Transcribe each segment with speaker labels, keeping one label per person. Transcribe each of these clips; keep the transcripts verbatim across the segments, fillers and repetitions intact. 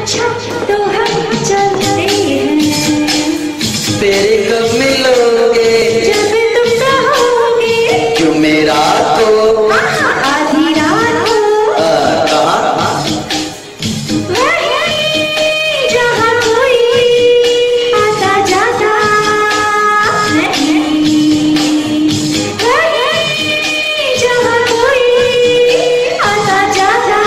Speaker 1: अच्छा तो हम चलते हैं।
Speaker 2: तेरे कब मिलोगे
Speaker 1: जब तुम कहोगे
Speaker 2: क्यों मेरा तो
Speaker 1: आधी रात को
Speaker 2: कहाँ
Speaker 1: वहीं जहाँ कोई आता जाता नहीं, वहीं जहाँ कोई आता जाता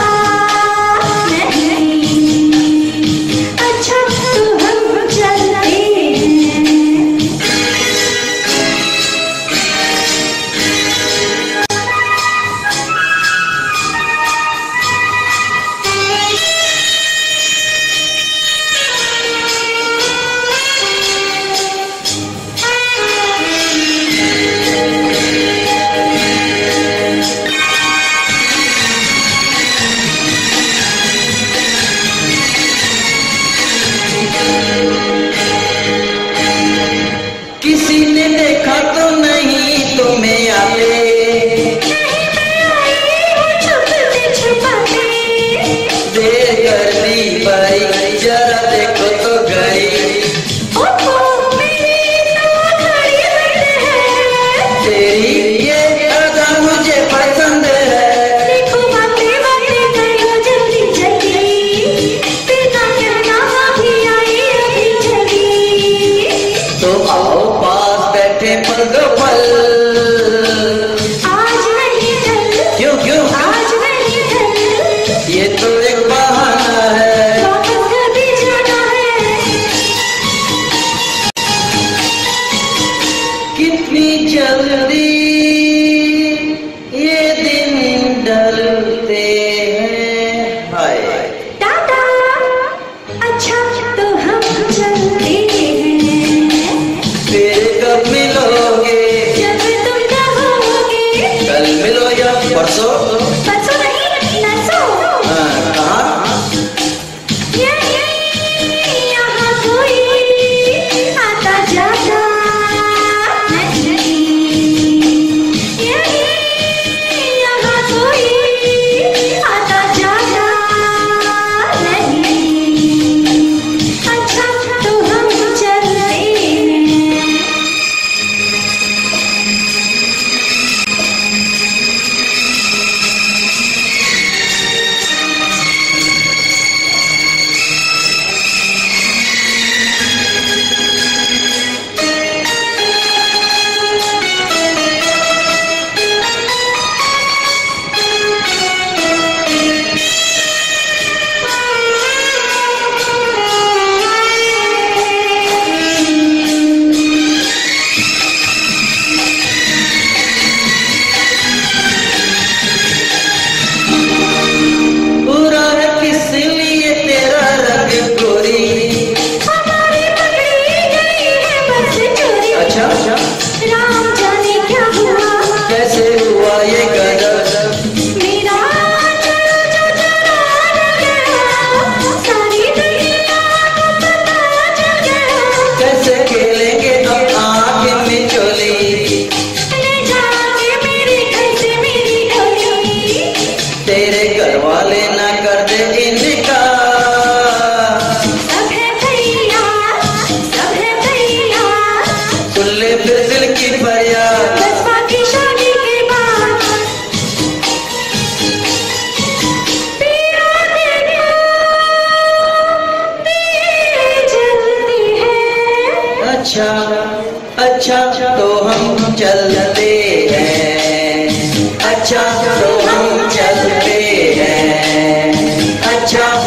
Speaker 1: नहीं। अच्छा तो हम चलते हैं।
Speaker 2: किसी ने देखा तो नहीं तुम्हें आते,
Speaker 1: नहीं मैं आई हूँ छुपते छुपाते।
Speaker 2: देर कर दी भाई जरा देखो तो घड़ी,
Speaker 1: ओहो मेरी तो घड़ी बंद है।
Speaker 2: तेरी ये अदा मुझे पसंद है।
Speaker 1: देखो बातें बातें करो जल्दी जल्दी, बिना कहना भी आई अभी चली।
Speaker 2: तो आओ पास बैठे पल दो पल,
Speaker 1: आज नहीं कल,
Speaker 2: क्यों क्यों
Speaker 1: आज नहीं कल,
Speaker 2: ये तो एक बहाना है।
Speaker 1: वापस कभी जाना है।
Speaker 2: कितनी जल्दी ये दिन ढलते हैं। हाय
Speaker 1: टाटा अच्छा तो हम चलते हैं।
Speaker 2: फिर कब मिलोगे
Speaker 1: जब तुम कहोगे
Speaker 2: कल मिलो या परसों
Speaker 1: परसों नहीं नरसों।
Speaker 2: हाँ, कहाँ
Speaker 1: यहीं यहाँ कोई आता जाता नहीं, यहीं यहाँ कोई आता जाता नहीं। अच्छा तो हम चलते हैं।
Speaker 2: बुरा है किस लिए तेरा रंग गोरी।
Speaker 1: हमारी पकड़ी गई है बस चोरी।
Speaker 2: अच्छा अच्छा
Speaker 1: राम जाने क्या हुआ,
Speaker 2: कैसे हुआ ये गजब।
Speaker 1: मेरा चलो जो चला गया, सारी दुनिया को पता चल गया।
Speaker 2: कैसे खेलेंगे अब आँख में चोली,
Speaker 1: ले जाके मेरे घर से मेरी डोली।
Speaker 2: तेरे घर वाले ना कर दे इनका।
Speaker 1: सब है तैयार, सब है तैयार,
Speaker 2: सुन ले फिर दिल की फरियाद।
Speaker 1: बस बाकी शादी के बाद। पिया देखो दिए जलती है।
Speaker 2: अच्छा अच्छा तो हम चलते हैं। अच्छा तो हम चलते हैं। अच्छा